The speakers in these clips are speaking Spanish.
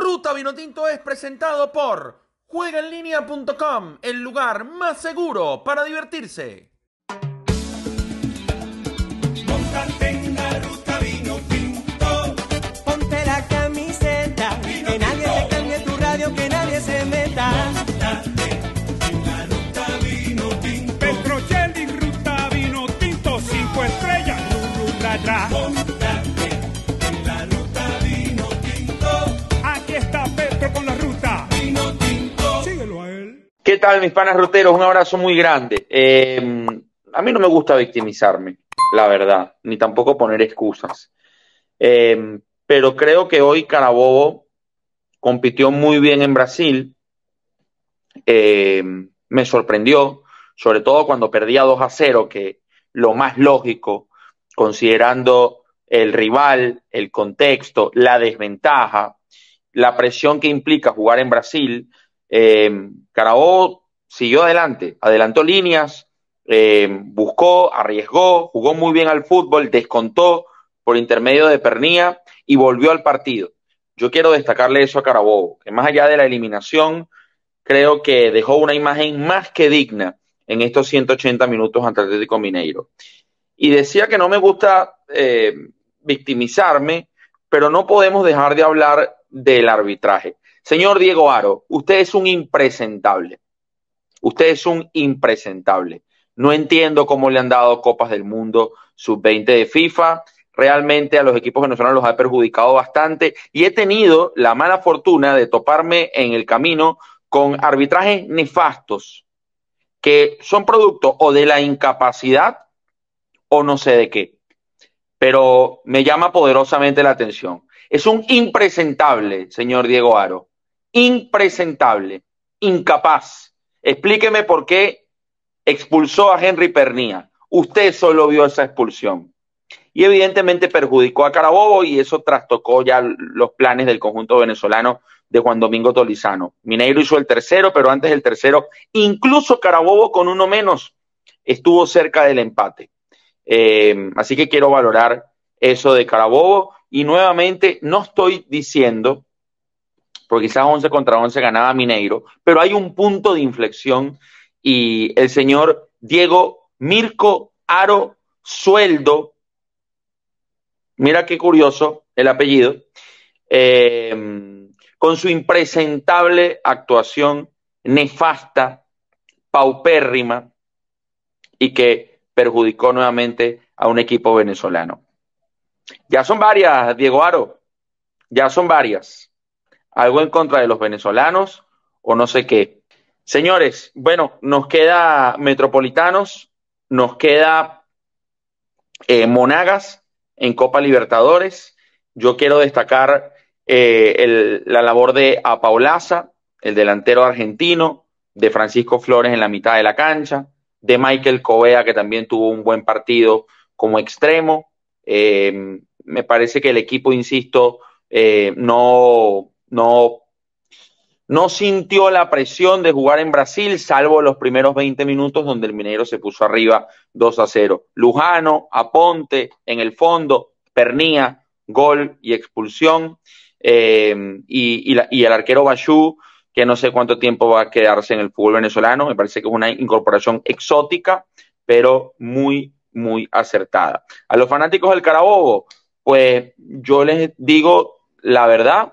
Ruta Vinotinto es presentado por juegaenlinea.com, el lugar más seguro para divertirse. Móntate en la Ruta Vinotinto. Ponte la camiseta, que nadie te cambie tu radio, que nadie se meta. Móntate en la Ruta Vinotinto. Petrocelli, Ruta Vinotinto, 5 estrellas, ra. Móntate en la Ruta Vinotinto. Aquí está Petro con la ruta. Vinotinto. Síguelo a él. ¿Qué tal, mis panas ruteros? Un abrazo muy grande. A mí no me gusta victimizarme, la verdad, ni tampoco poner excusas. Pero creo que hoy Carabobo compitió muy bien en Brasil. Me sorprendió, sobre todo cuando perdía 2-0, que lo más lógico, considerando el rival, el contexto, la desventaja, la presión que implica jugar en Brasil. Carabobo siguió adelante, adelantó líneas, buscó, arriesgó, jugó muy bien al fútbol, descontó por intermedio de Pernía y volvió al partido. Yo quiero destacarle eso a Carabobo, que más allá de la eliminación, creo que dejó una imagen más que digna en estos 180 minutos ante Atlético Mineiro. Y decía que no me gusta victimizarme, pero no podemos dejar de hablar del arbitraje. Señor Diego Aro, usted es un impresentable. Usted es un impresentable. No entiendo cómo le han dado Copas del Mundo sub-20 de FIFA. Realmente a los equipos venezolanos los ha perjudicado bastante y he tenido la mala fortuna de toparme en el camino con arbitrajes nefastos que son producto o de la incapacidad o no sé de qué. Pero me llama poderosamente la atención. Es un impresentable, señor Diego Aro. Impresentable, incapaz. Explíqueme por qué expulsó a Henry Pernía. Usted solo vio esa expulsión. Y evidentemente perjudicó a Carabobo y eso trastocó ya los planes del conjunto venezolano de Juan Domingo Tolizano. Mineiro hizo el tercero, pero antes del tercero, incluso Carabobo con uno menos estuvo cerca del empate. Así que quiero valorar eso de Carabobo y nuevamente no estoy diciendo, porque quizás 11-11 ganaba Mineiro, pero hay un punto de inflexión y el señor Diego Mirko Aro Sueldo, mira qué curioso el apellido, con su impresentable actuación nefasta, paupérrima y que perjudicó nuevamente a un equipo venezolano. Ya son varias, Diego Aro, ya son varias. Algo en contra de los venezolanos o no sé qué. Señores, bueno, nos queda Metropolitanos, nos queda Monagas en Copa Libertadores. Yo quiero destacar la labor de Apaolaza, el delantero argentino, de Francisco Flores en la mitad de la cancha, de Michael Covea, que también tuvo un buen partido como extremo. Me parece que el equipo, insisto, no sintió la presión de jugar en Brasil, salvo los primeros 20 minutos donde el Mineiro se puso arriba 2-0. Lujano, Aponte en el fondo, Pernía, gol y expulsión, y el arquero Bayú, que no sé cuánto tiempo va a quedarse en el fútbol venezolano. Me parece que es una incorporación exótica, pero muy, muy acertada. A los fanáticos del Carabobo, pues yo les digo la verdad,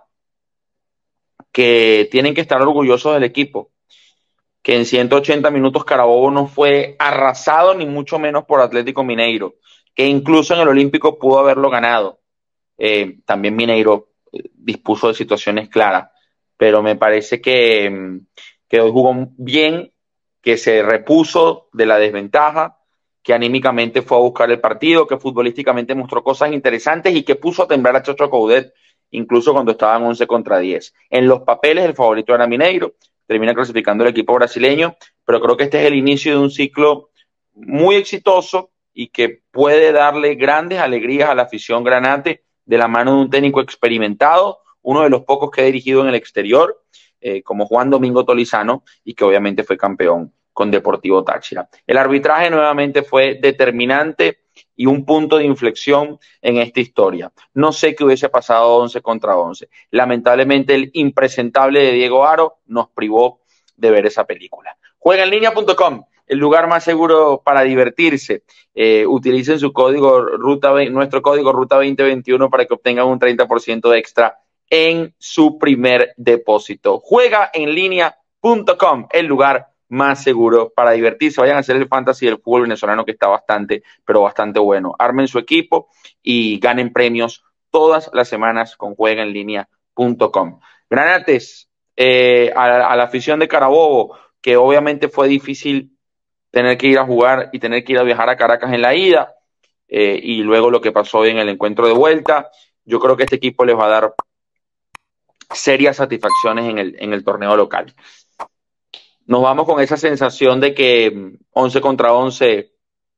que tienen que estar orgullosos del equipo, que en 180 minutos Carabobo no fue arrasado ni mucho menos por Atlético Mineiro, que incluso en el Olímpico pudo haberlo ganado. También Mineiro dispuso de situaciones claras, pero me parece que hoy jugó bien, que se repuso de la desventaja, que anímicamente fue a buscar el partido, que futbolísticamente mostró cosas interesantes y que puso a temblar a Chocho Coudet incluso cuando estaban 11-10. En los papeles el favorito era Mineiro, termina clasificando el equipo brasileño, pero creo que este es el inicio de un ciclo muy exitoso y que puede darle grandes alegrías a la afición granate de la mano de un técnico experimentado, uno de los pocos que ha dirigido en el exterior, como Juan Domingo Tolizano, y que obviamente fue campeón con Deportivo Táchira. El arbitraje nuevamente fue determinante y un punto de inflexión en esta historia. No sé qué hubiese pasado 11 contra 11. Lamentablemente el impresentable de Diego Aro nos privó de ver esa película. Juegaenlinea.com, el lugar más seguro para divertirse. Utilicen su código nuestro código Ruta 2021 para que obtengan un 30% extra en su primer depósito. Juegaenlinea.com, el lugar más seguro para divertirse. Vayan a hacer el fantasy del fútbol venezolano, que está bastante, pero bastante bueno. Armen su equipo y ganen premios todas las semanas con juegaenlinea.com. Granates, a la afición de Carabobo, que obviamente fue difícil tener que ir a jugar y tener que ir a viajar a Caracas en la ida, y luego lo que pasó en el encuentro de vuelta, yo creo que este equipo les va a dar serias satisfacciones en el torneo local. Nos vamos con esa sensación de que 11 contra 11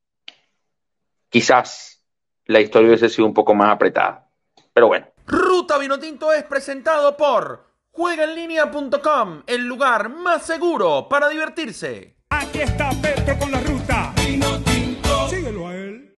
quizás la historia hubiese sido un poco más apretada. Pero bueno. Ruta Vinotinto es presentado por Juegaenlinea.com, el lugar más seguro para divertirse. Aquí está Petro con la ruta. Vino tinto. Síguelo a él.